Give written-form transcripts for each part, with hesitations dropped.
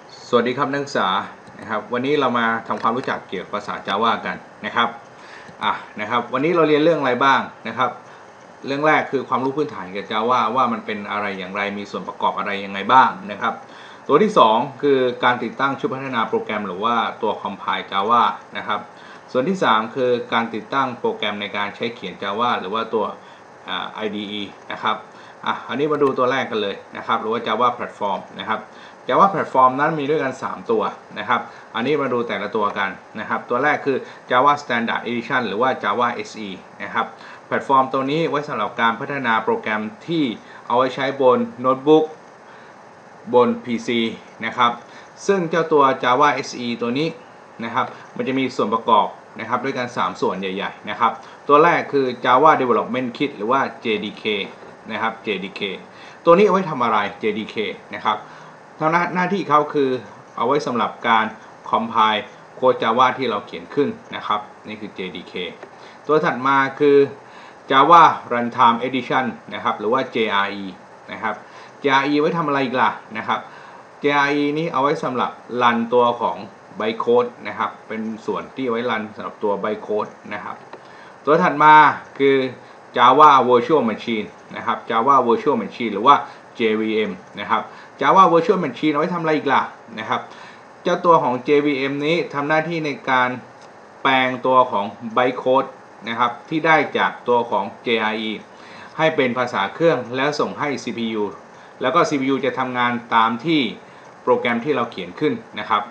สวัสดีครับนักศึกษานะครับวันนี้เรามาทำความรู้จักเกี่ยวกับภาษา Java กันนะครับวันนี้เราเรียนเรื่องอะไรบ้างนะครับเรื่องแรกคือความรู้พื้นฐานเกี่ยวกับ Java ว่ามันเป็นอะไรอย่างไรมีส่วนประกอบอะไรยังไงบ้างนะครับตัวที่2คือการติดตั้งชุดพัฒนาโปรแกรมหรือว่าตัว Compile Java นะครับส่วนที่3คือการติดตั้งโปรแกรมในการใช้เขียน Java หรือว่าตัวIDE นะครับอันนี้มาดูตัวแรกกันเลยนะครับหรือว่า Java Platform นะครับ Java Platform นั้นมีด้วยกัน3ตัวนะครับอันนี้มาดูแต่ละตัวกันนะครับตัวแรกคือ Java Standard Edition หรือว่า Java SE นะครับแพลตฟอร์มตัวนี้ไว้สำหรับการพัฒนาโปรแกรมที่เอาไว้ใช้บนโน้ตบุ๊กบน PC นะครับซึ่งเจ้าตัว Java SE ตัวนี้นะครับมันจะมีส่วนประกอบนะครับด้วยกัน3ส่วนใหญ่ๆนะครับตัวแรกคือ Java Development Kit หรือว่า JDK นะครับ JDK ตัวนี้เอาไว้ทำอะไร JDK นะครับหน้าที่เขาคือเอาไว้สำหรับการ compile โค้ด Java ที่เราเขียนขึ้นนะครับนี่คือ JDK ตัวถัดมาคือ Java Runtime Edition นะครับหรือว่า JRE นะครับ JRE ไว้ทำอะไรอีกล่ะนะครับ JRE นี้เอาไว้สำหรับรันตัวของ bytecode นะครับเป็นส่วนที่ไว้รันสำหรับตัว bytecode นะครับตัวถัดมาคือ Java Virtual Machine นะครับ Java Virtual Machine หรือว่า JVM นะครับ Java Virtual Machine เอาไว้ทำอะไรอีกล่ะนะครับเจ้าตัวของ JVM นี้ทำหน้าที่ในการแปลงตัวของ bytecode นะครับที่ได้จากตัวของ JRE ให้เป็นภาษาเครื่องแล้วส่งให้ CPU แล้วก็ CPU จะทำงานตามที่โปรแกรมที่เราเขียนขึ้นนะครับ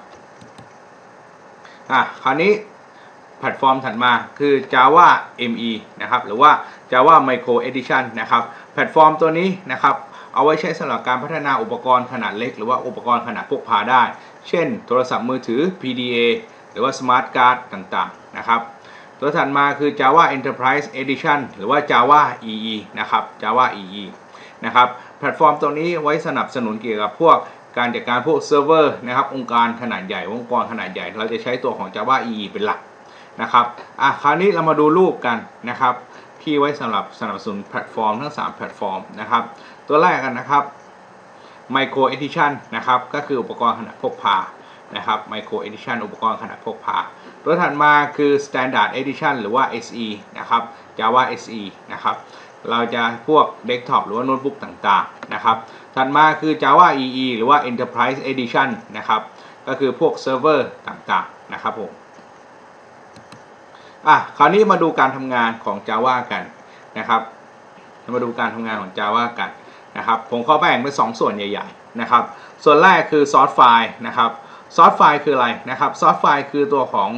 คราวนี้แพลตฟอร์มถัดมาคือ Java ME นะครับหรือว่า Java Micro Edition นะครับแพลตฟอร์มตัวนี้นะครับเอาไว้ใช้สำหรับการพัฒนาอุปกรณ์ขนาดเล็กหรือว่าอุปกรณ์ขนาดพกพาได้เช่นโทรศัพท์มือถือ PDA หรือว่า Smart Card ต่างๆนะครับตัวถัดมาคือ Java Enterprise Edition หรือว่า Java EE นะครับ Java EE นะครับแพลตฟอร์มตัวนี้ไว้สนับสนุนเกี่ยวกับพวกการจัดการพวกเซิร์ฟเวอร์นะครับองค์การขนาดใหญ่องค์กรขนาดใหญ่เราจะใช้ตัวของ Java EE เป็นหลักนะครับคราวนี้เรามาดูรูปกันนะครับที่ไว้สำหรับสนับสนุนแพลตฟอร์มทั้ง3แพลตฟอร์มนะครับตัวแรกกันนะครับ Micro Edition นะครับก็คืออุปกรณ์ขนาดพกพานะครับ Micro Edition อุปกรณ์ขนาดพกพาตัวถัดมาคือ Standard Edition หรือว่า SE นะครับ Java SE นะครับเราจะพวก Desktop หรือว่าโน้ตบุ๊กต่างๆนะครับถัดมาคือ Java EE หรือว่า Enterprise Edition นะครับก็คือพวกเซิร์ฟเวอร์ต่างๆนะครับผมคราวนี้มาดูการทำงานของ Java กันนะครับมาดูการทำงานของ Java กันนะครับผมขอแบ่งเป็น2ส่วนใหญ่ๆนะครับส่วนแรกคือ source file นะครับ source file คืออะไรนะครับ source file คือตัวของ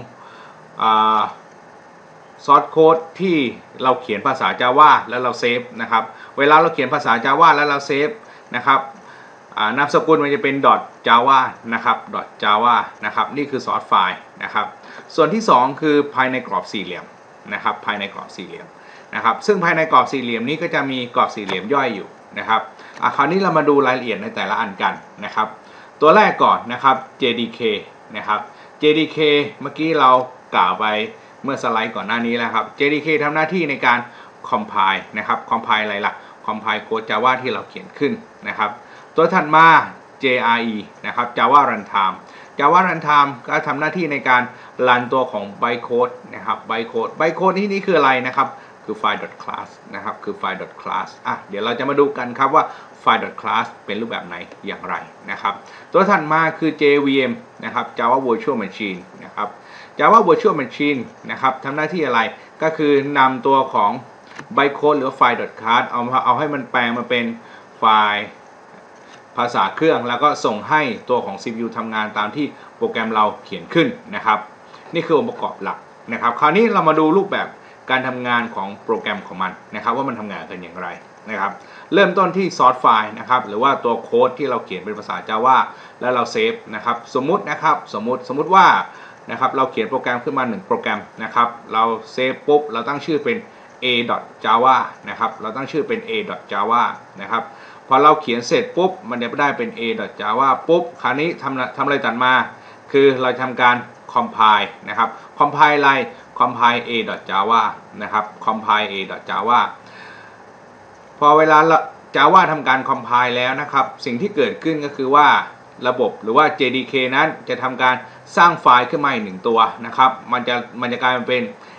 source code ที่เราเขียนภาษา Java แล้วเราเซฟนะครับเวลาเราเขียนภาษา Java แล้วเราเซฟนะครับนามสกุลมันจะเป็น .java นะครับ .java นะครับนี่คือ source file นะครับส่วนที่2คือภายในกรอบสี่เหลี่ยมนะครับภายในกรอบสี่เหลี่ยมนะครับซึ่งภายในกรอบสี่เหลี่ยมนี้ก็จะมีกรอบสี่เหลี่ยมย่อยอยู่นะครับคราวนี้เรามาดูรายละเอียดในแต่ละอันกันนะครับตัวแรกก่อนนะครับ JDK นะครับ JDK เมื่อกี้เรากล่าวไปเมื่อสไลด์ก่อนหน้านี้แล้วครับ JDK ทำหน้าที่ในการ compile นะครับ compile อะไรล่ะ compile โค้ด Java ที่เราเขียนขึ้นนะครับตัวถัดมา JRE นะครับ Java Runtime Java Runtime ก็ทำหน้าที่ในการรันตัวของ bytecode นะครับ bytecode ที่นี่คืออะไรนะครับคือ file.class นะครับคือ file.class เดี๋ยวเราจะมาดูกันครับว่า file.class เป็นรูปแบบไหนอย่างไรนะครับตัวถัดมาคือ JVM นะครับ Java Virtual Machine นะครับ Java Virtual Machine นะครับทำหน้าที่อะไรก็คือนำตัวของ bytecode หรือ file.class เอาให้มันแปลงมาเป็นไฟล์ภาษาเครื่องแล้วก็ส่งให้ตัวของ CPU ทำงานตามที่โปรแกรมเราเขียนขึ้นนะครับนี่คือองค์ประกอบหลักนะครับคราวนี้เรามาดูรูปแบบการทำงานของโปรแกรมของมันนะครับว่ามันทำงานกันอย่างไรนะครับเริ่มต้นที่ source file นะครับหรือว่าตัวโค้ดที่เราเขียนเป็นภาษา Java แล้วเราเซฟนะครับสมมุติว่านะครับเราเขียนโปรแกรมขึ้นมา1โปรแกรมนะครับเราเซฟปุ๊บเราตั้งชื่อเป็น a.java นะครับเราตั้งชื่อเป็น a.java นะครับพอเราเขียนเสร็จปุ๊บมันจะได้เป็น a.java ปุ๊บคราวนี้ทำอะไรตัดมาคือเราทำการ compile นะครับ compile อะไร compile a.java นะครับ compile a.java พอเวลา Java ทำการ compile แล้วนะครับสิ่งที่เกิดขึ้นก็คือว่าระบบหรือว่า JDK นั้นจะทำการสร้างไฟล์ขึ้นมาอีก1ตัวนะครับมันจะกลายเป็น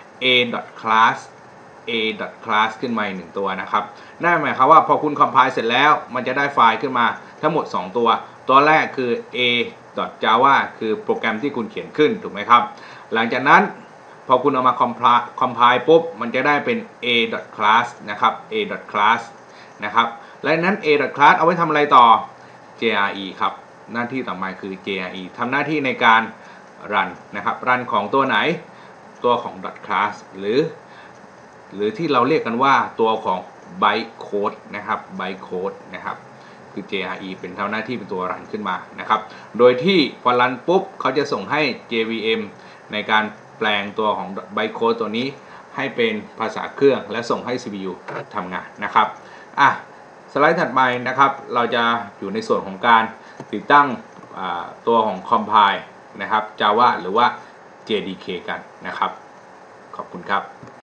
a.class ขึ้นมาอีก1ตัวนะครับนั่นหมายความว่าพอคุณคอมไพล์เสร็จแล้วมันจะได้ไฟล์ขึ้นมาทั้งหมด2ตัวแรกคือ a.java คือโปรแกรมที่คุณเขียนขึ้นถูกไหมครับหลังจากนั้นพอคุณเอามาคอมไพล์ปุ๊บมันจะได้เป็น a.class นะครับ a.class นะครับและนั้น a.class เอาไว้ทำอะไรต่อ JRE ครับหน้าที่ต่อมาคือ JRE ทำหน้าที่ในการรันนะครับรันของตัวไหนตัวของ .class หรือที่เราเรียกกันว่าตัวของ bytecode นะครับ bytecode นะครับคือ JRE เป็นทำหน้าที่เป็นตัวรันขึ้นมานะครับโดยที่พอรันปุ๊บเขาจะส่งให้ JVM ในการแปลงตัวของ bytecode ตัวนี้ให้เป็นภาษาเครื่องและส่งให้ CPU ทำงานนะครับสไลด์ถัดไปนะครับเราจะอยู่ในส่วนของการติดตั้งตัวของ Compile นะครับ Java หรือว่า JDK กันนะครับขอบคุณครับ